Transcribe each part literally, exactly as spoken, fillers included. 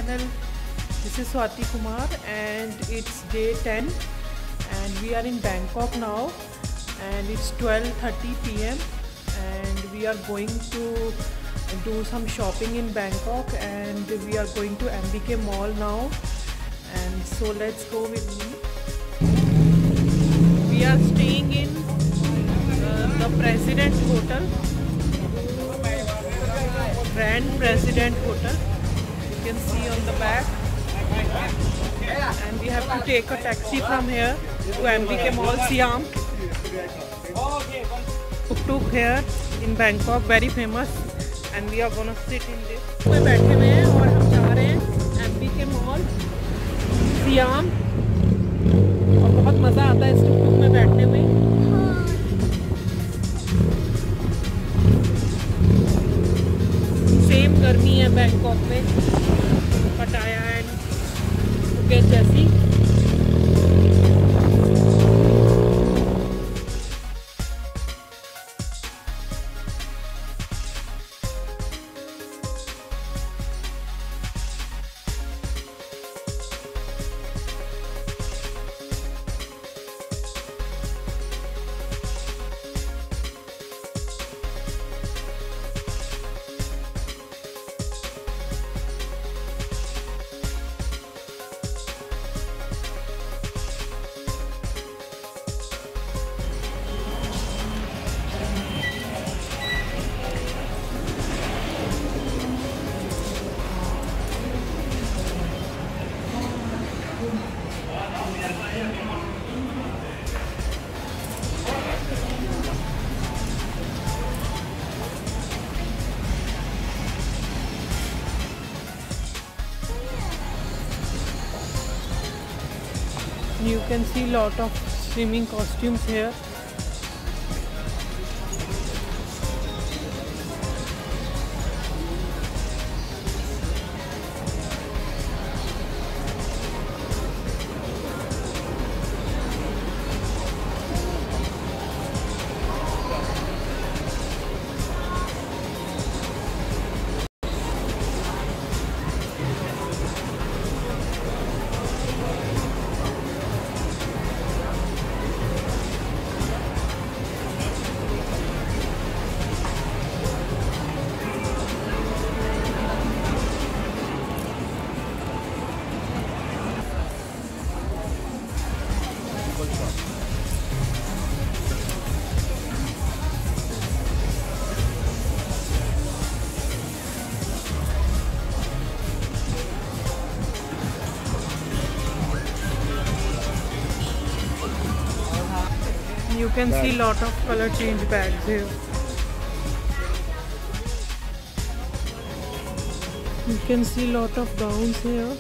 channel. This is Swati Kumar and it's day ten and we are in Bangkok now and it's twelve thirty p m and we are going to do some shopping in Bangkok and we are going to M B K Mall now, and so let's go with me. We are staying in uh, the President Hotel, Grand President Hotel, you can see on the back, and we have to take a taxi from here to M B K Mall Siam. Tuk-tuk here in Bangkok, very famous, and we are gonna sit in this. पे बैठे हुए हैं और हम जा रहे हैं M B K Mall Siam और बहुत मज़ा आता है इस टुक-टुक में बैठने में। सेम गर्मी है बैंकॉक में, पटाया एंड फुकेट जैसी। You can see lot of swimming costumes here. You can see lot of color change bags here. You can see lot of gowns here.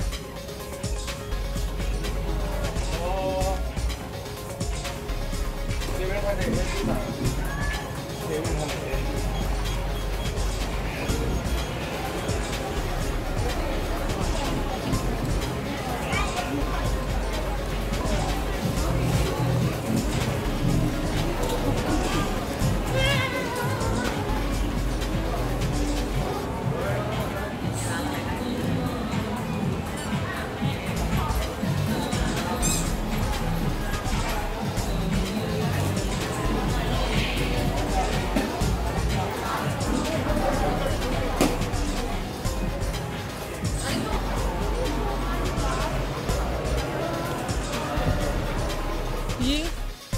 ये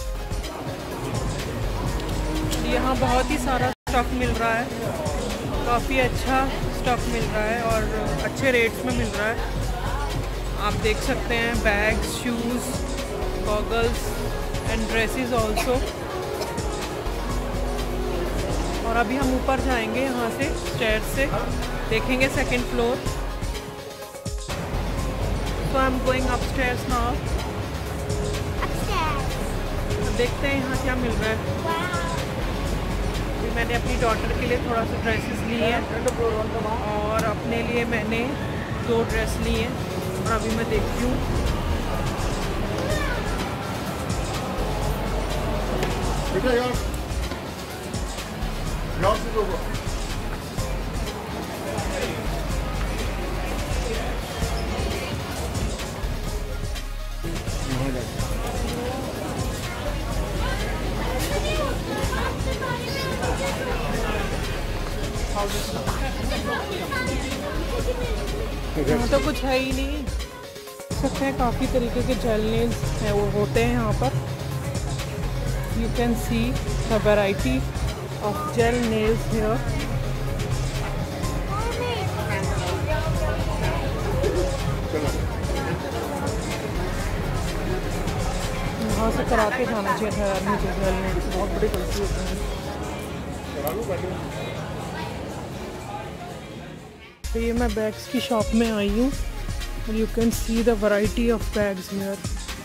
यहाँ बहुत ही सारा स्टफ मिल रहा है, काफ़ी अच्छा स्टफ मिल रहा है और अच्छे रेट्स में मिल रहा है। आप देख सकते हैं bags, shoes, goggles and dresses also. और अभी हम ऊपर जाएंगे यहाँ से स्टेयर्स से, देखेंगे second floor. So I am going upstairs now. देखते हैं यहाँ क्या मिल रहा है। अभी मैंने अपनी डॉटर के लिए थोड़ा सा ड्रेसेस लिए हैं और अपने लिए मैंने दो ड्रेस लिए हैं और अभी मैं देखती हूँ। यहाँ तो कुछ है ही नहीं। सकते हैं काफ़ी तरीके के जेल नेल्स हैं वो होते हैं यहाँ पर। You can see the variety of gel nails here. यहाँ से करा के जाना चाहिए था यार मुझे जेल नेल्स, बहुत बड़ी गलती होती है। तो ये मैं बैग्स की शॉप में आई हूँ और you can see the variety of bags here.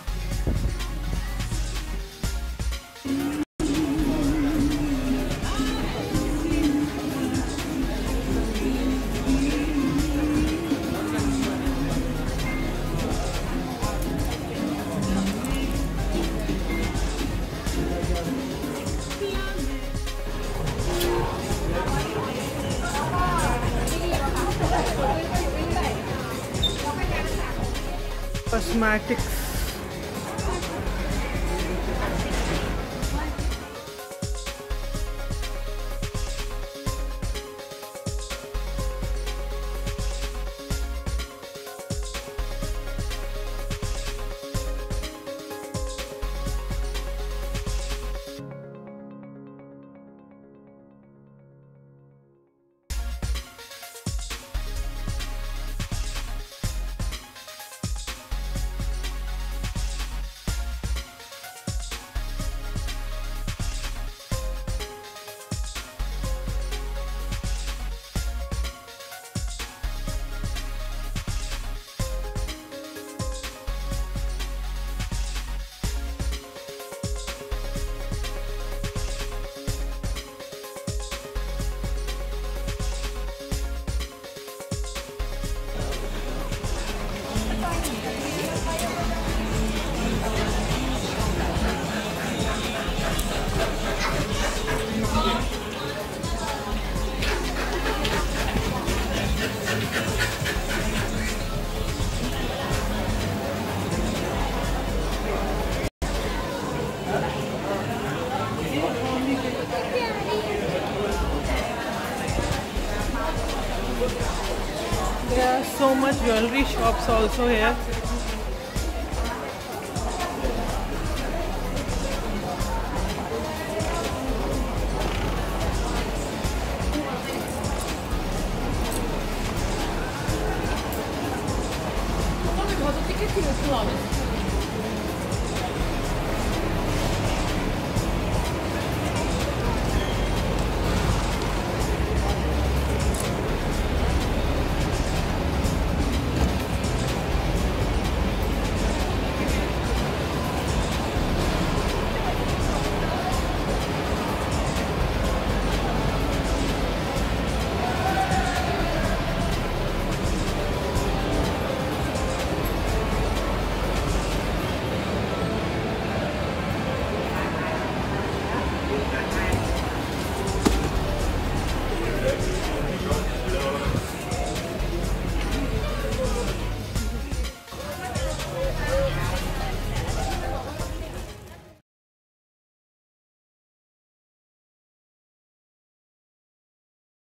Cosmetics. There are so much jewelry shops also here.